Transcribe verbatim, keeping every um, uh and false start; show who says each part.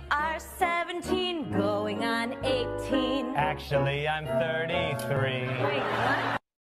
Speaker 1: are seventeen, going on eighteen.
Speaker 2: Actually, I'm thirty-three.
Speaker 1: Wait, what?